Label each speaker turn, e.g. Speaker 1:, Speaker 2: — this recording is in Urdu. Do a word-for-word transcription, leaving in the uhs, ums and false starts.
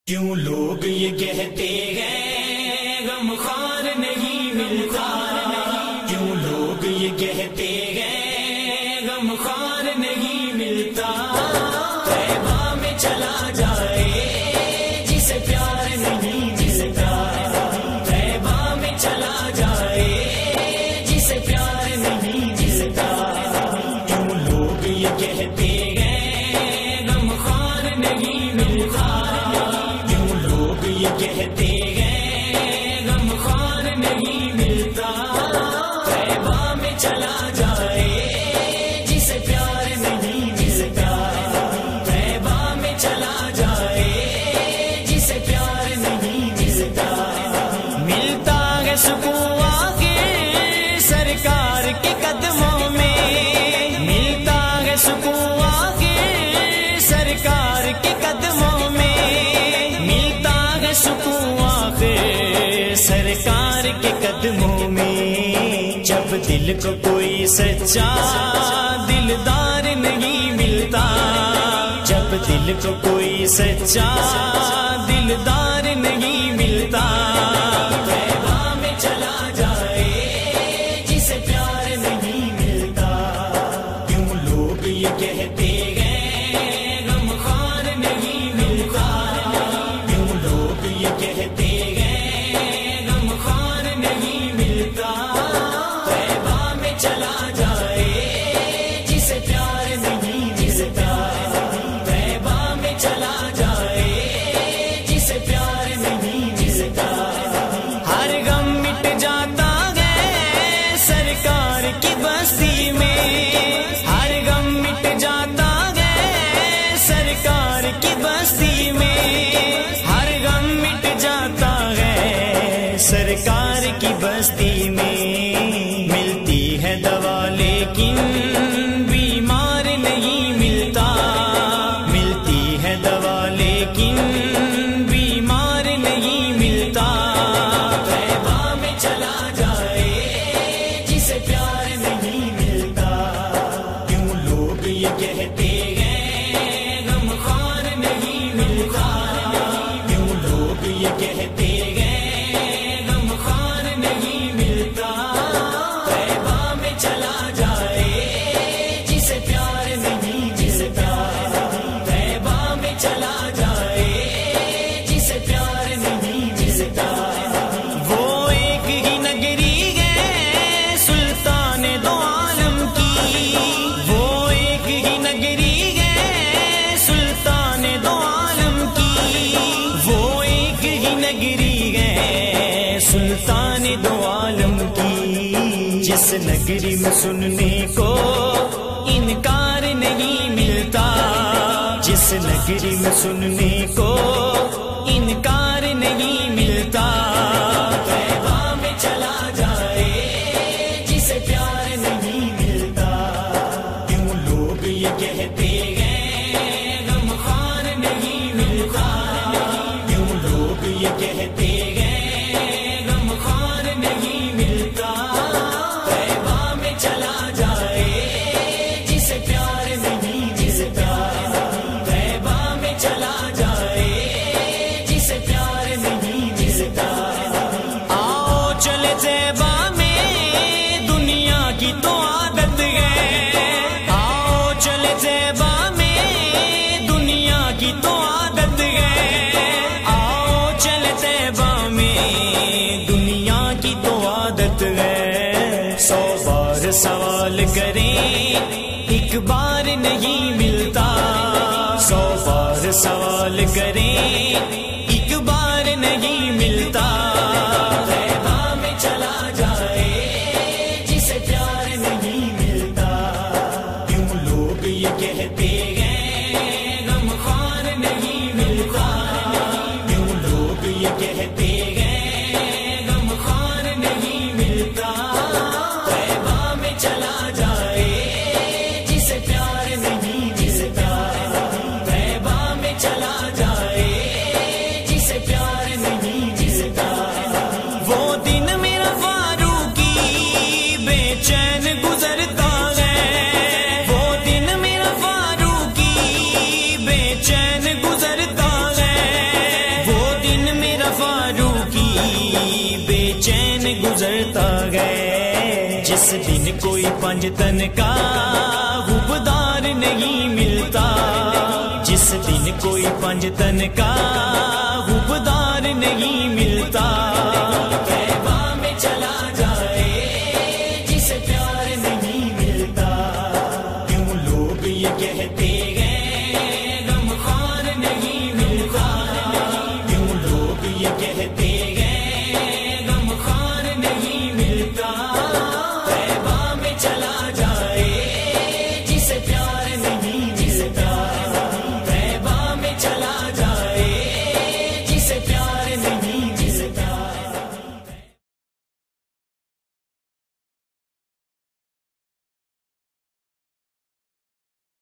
Speaker 1: کیوں لوگ یہ کہتے ہیں غم خوار نہیں ملتا، کیوں لوگ یہ کہتے ہیں غم خوار نہیں ملتا، طیبہ میں چلا جائے جسے پیار نہیں ملتا، طیبہ میں چلا جائے جسے پیار نہیں ملتا، کیوں لوگ یہ کہتے ہیں غم خوار نہیں ملتا، یہ کہتے ہیں غم خوار نہیں ملتا، طیبہ میں چلا جائے جسے پیار نہیں ملتا، طیبہ میں چلا جائے جسے پیار نہیں ملتا، ملتا ہے سکون آگے سرکار کے قدموں میں، ملتا ہے سکون آگے سرکار کے قدموں میں، سکون آخر سرکار کے قدموں میں، جب دل کو کوئی سچا دلدار نہیں ملتا، جب دل کو کوئی سچا دلدار نہیں ملتا، طیبہ میں چلا جائے جسے پیار نہیں ملتا، کیوں لوگ یہ کہتے ہیں غم خوار نہیں ملتا، یہ کہتے ہیں غم خوار نہیں ملتا، طیبہ میں چلا جائے جسے پیار نہیں ملتا، طیبہ میں چلا جائے جسے پیار نہیں ملتا، ہر غم مٹ جاتا ہے سرکار کی بستی میں، ہر غم مٹ جاتا ہے سرکار کی بستی میں، سرکار کی بستی میں، ملتی ہے دوا لیکن بیمار نہیں ملتا، ملتی ہے دوا لیکن بیمار نہیں ملتا، طیبہ میں چلا جائے جسے پیار نہیں ملتا، کیوں لوگ یہ کہتے ہیں غم خوار نہیں ملتا، کیوں لوگ یہ کہتے ہیں سلطان دو عالم کی، جس نگری میں سننے کو انکار نہیں ملتا، جس نگری میں سننے کو انکار نہیں ملتا، طیبہ میں چلا جائے جسے پیار نہیں ملتا، کیوں لوگ یہ کہتے ہیں غم خوار نہیں ملتا، کیوں لوگ یہ کہتے ہیں سو بار سوال کریں ایک بار نہیں ملتا، سو بار سوال کریں ایک بار نہیں ملتا، طیبہ میں چلا جائے جسے پیار نہیں ملتا، کیوں لوگ یہ کہتے ہیں غم خوار نہیں ملتا، کیوں لوگ یہ کہتے ہیں غم خوار نہیں ملتا، طیبہ میں چلا جائے جسے پیار نہیں ملتا، طیبہ میں چلا جائے جسے پیار نہیں ملتا، وہ دن میرا فاروقی بے چین گزرتا ہے، وہ دن میرا فاروقی گزرتا ہے، جس دن کوئی پنج تن کا غبدار نہیں ملتا، جس دن کوئی پنج تن کا غبدار نہیں ملتا، طیبہ میں چلا جائے جسے پیار نہیں ملتا، کیوں لوگ یہ کہتے